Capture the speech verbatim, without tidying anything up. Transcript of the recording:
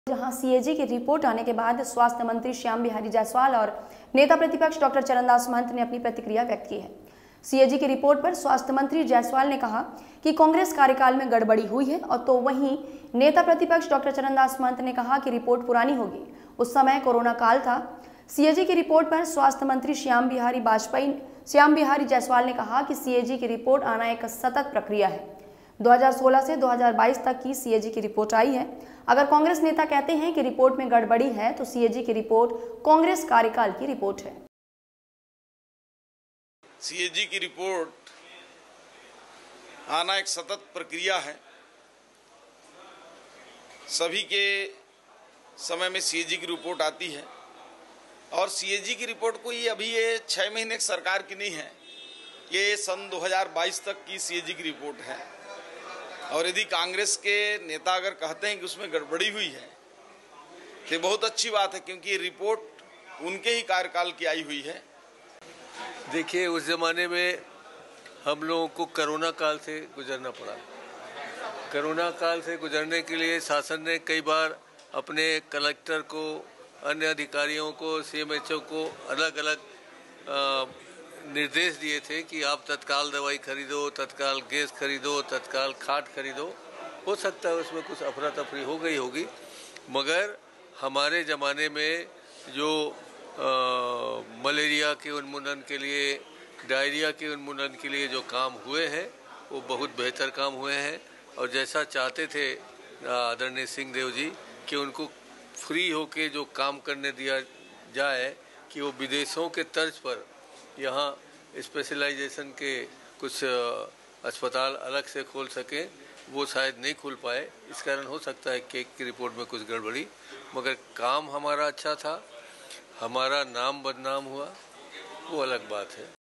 जहां सीएजी की रिपोर्ट आने के बाद स्वास्थ्य मंत्री श्याम बिहारी जायसवाल और नेता प्रतिपक्ष डॉक्टर चरणदास महंत ने अपनी प्रतिक्रिया व्यक्त की है। सीएजी की रिपोर्ट पर स्वास्थ्य मंत्री जायसवाल ने कहा कि कांग्रेस कार्यकाल में गड़बड़ी हुई है, और तो वहीं नेता प्रतिपक्ष डॉक्टर चरणदास महंत ने कहा कि रिपोर्ट पुरानी होगी, उस समय कोरोना काल था। सीएजी की रिपोर्ट पर स्वास्थ्य मंत्री श्याम बिहारी वाजपेयी श्याम बिहारी जायसवाल ने कहा कि सीएजी की रिपोर्ट आना एक सतत प्रक्रिया है। दो हज़ार सोलह से दो हज़ार बाईस तक की सीएजी की रिपोर्ट आई है। अगर कांग्रेस नेता कहते हैं कि रिपोर्ट में गड़बड़ी है, तो सीएजी की रिपोर्ट कांग्रेस कार्यकाल की रिपोर्ट है। सीएजी की रिपोर्ट आना एक सतत प्रक्रिया है। सभी के समय में सीएजी की रिपोर्ट आती है, और सीएजी की रिपोर्ट कोई अभी ये छः महीने की सरकार की नहीं है, ये सन दो हज़ार बाईस तक की सीएजी की रिपोर्ट है। और यदि कांग्रेस के नेता अगर कहते हैं कि उसमें गड़बड़ी हुई है, तो बहुत अच्छी बात है, क्योंकि ये रिपोर्ट उनके ही कार्यकाल की आई हुई है। देखिए, उस ज़माने में हम लोगों को कोरोना काल से गुजरना पड़ा। कोरोना काल से गुजरने के लिए शासन ने कई बार अपने कलेक्टर को, अन्य अधिकारियों को, सीएमएचओ को अलग अलग निर्देश दिए थे कि आप तत्काल दवाई खरीदो, तत्काल गैस खरीदो, तत्काल खाट खरीदो। हो सकता है उसमें कुछ अफरा तफरी हो गई होगी, मगर हमारे ज़माने में जो आ, मलेरिया के उन्मूलन के लिए, डायरिया के उन्मूलन के लिए जो काम हुए हैं, वो बहुत बेहतर काम हुए हैं। और जैसा चाहते थे आदरणीय सिंह देव जी कि उनको फ्री होके जो काम करने दिया जाए, कि वो विदेशों के तर्ज पर यहाँ स्पेशलाइजेशन के कुछ अस्पताल अलग से खोल सकें, वो शायद नहीं खुल पाए। इस कारण हो सकता है केक की रिपोर्ट में कुछ गड़बड़ी, मगर काम हमारा अच्छा था, हमारा नाम बदनाम हुआ, वो अलग बात है।